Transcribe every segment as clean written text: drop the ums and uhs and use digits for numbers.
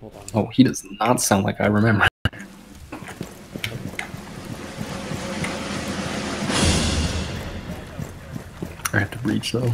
Oh, he does not sound like I remember. I have to breach though.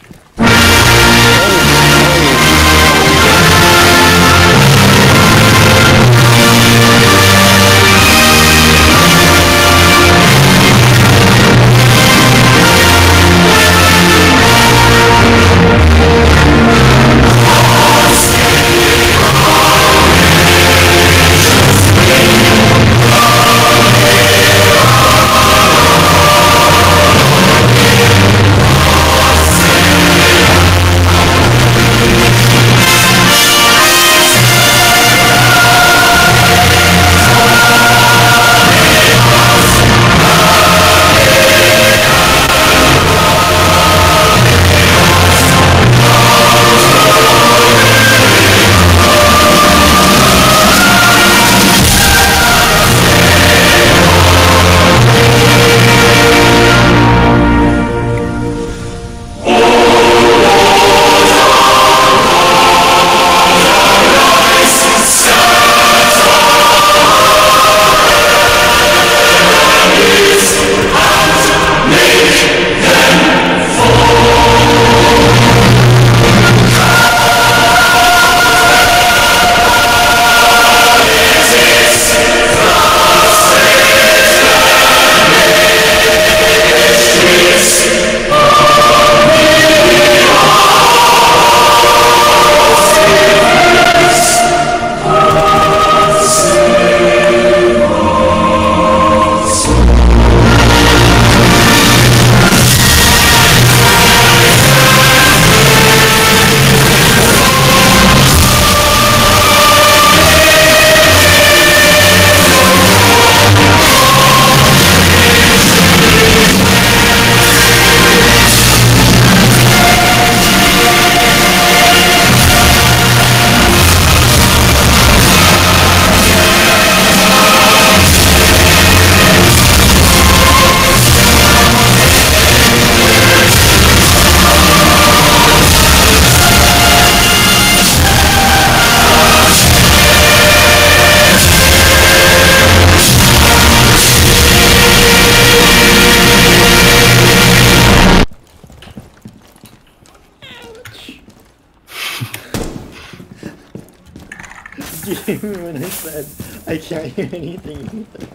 When I said I can't hear anything either.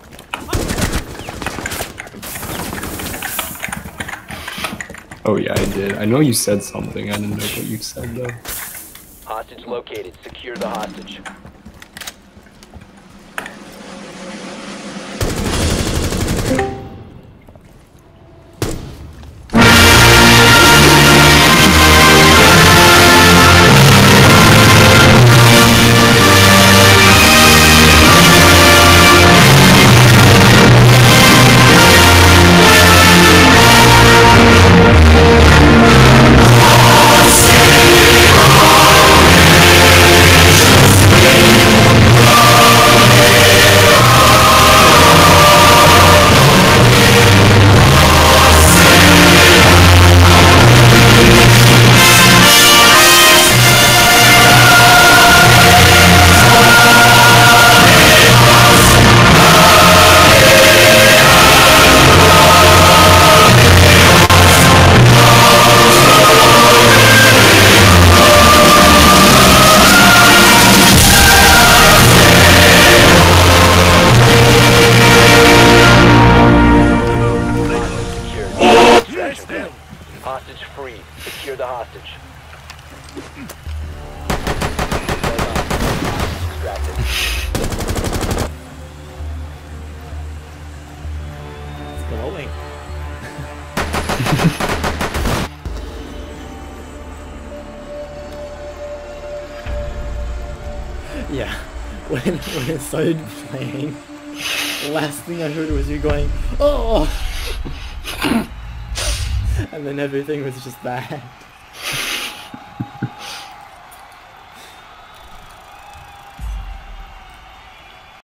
Oh yeah, I did. I know you said something. I didn't know what you said though. Hostage located. Secure the hostage. Hostage free. Secure the hostage. Extracted. It's glowing. Yeah, when it started playing, the last thing I heard was you going, "Oh!" And then everything was just bad.